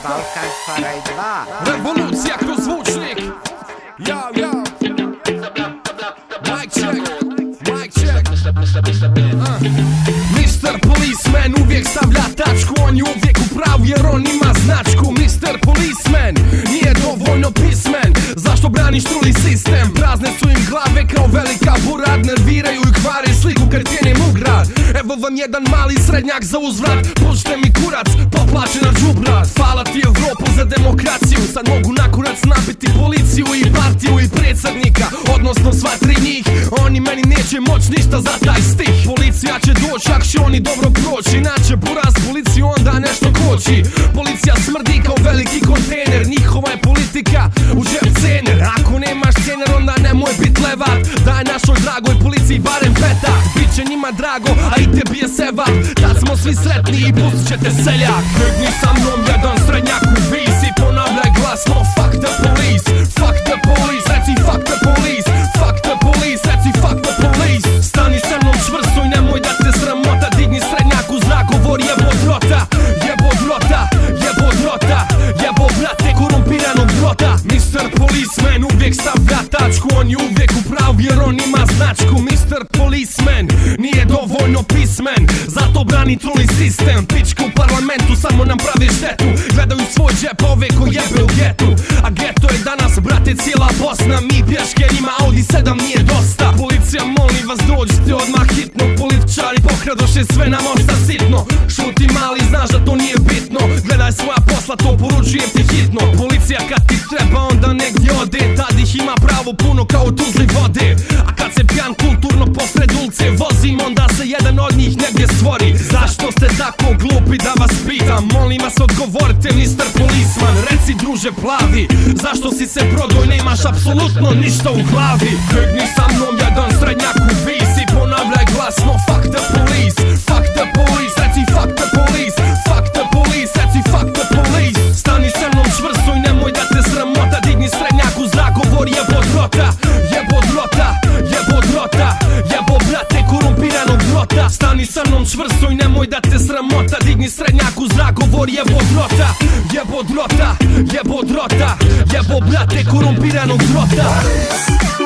Balkan Faraj 2. Revolucija kroz zvučnik. Yo, yo. Mic check, mic check. Mr. Policeman uvijek stavlja tačku, on je uvijek u pravu jer on ima značku. Mr. Policeman nije dovoljno pismen, zašto braniš truli sistem? Prazne su im glave kao velika burad, nerviraju i kvari sliku kad krenem u grad. Evo vam jedan mali srednjak za uzvrat, pušte mi kurac, poplačena džubrat. Hvala ti Evropu za demokraciju, sad mogu na kurac nabiti policiju i partiju i predsjednika, odnosno sva tri njih. Oni meni neće moć ništa za taj stih. Policija će doći ak će oni dobro proći, inače buraz policiju onda nešto koči. Policija smrdi kao veliki kontejner, njihova je politika u džep cener. Ako nemaš cener onda nemoj bit levar, daj našoj dragoj policiji barem petak. Biće njima drago, a i tebi je sevap, tad smo svi sretni i pustit ćete seljak. Krgni sa mnom jedan srednjak u visi, ponavljaj glasno fuck the police, fuck the police, reci fuck the police, fuck the police, reci fuck the police. Stani sa mnom čvrsto i nemoj da te sramota, digni srednjak u zrak, govor jebo drota, jebo drota, jebo drota, jebo brate korumpiranog drota. Mr. Policeman uvijek stavlja tačku, on je uvijek u pravu jer on ima značku. Mr. Policeman nije dovoljno pismen, zato brani truli sistem. Pička u parlamentu samo nam pravi štetu, gledaju svoj džep ove ko jebe u getu. A geto je danas brate cijela Bosna, mi pješke njima Audi 7 nije dosta. Policija molim vas dođite odmah hitno, političari pokradoše sve nam ošta sitno. Šuti mali znaš da to nije bitno, gledaj svoja posla to poručujem ti hitno. Policija kad ti treba onda negdje ode, tad ih ima pravo puno kao tuzli vode. A kad se pijan kulturno posred ulice vozim, onda se jedan od njih negdje stvori. Zašto ste tako glupi da vas pitam, molim vas odgovorite Mr. Policeman. Reci druže plavi, zašto si se prodao i nemaš apsolutno ništa u glavi? Krgni sa mnom jedan srednjak u visi, ponavljaj glasno fuck the police, fuck the police, reci fuck the police, fuck the police, reci fuck the police. Stani sa mnom čvrsto i nemoj da te sramota, digni srednjak u zrak, govor jebo drota, jebo drota, jebo drota, jebo brate korumpiranog drota. Stani sa mnom čvrsto i nemoj da te sramota, digni srednjak u zrak, govor jebo drota, jebo drota, jebo drota, jebo brate korumpiranog drota.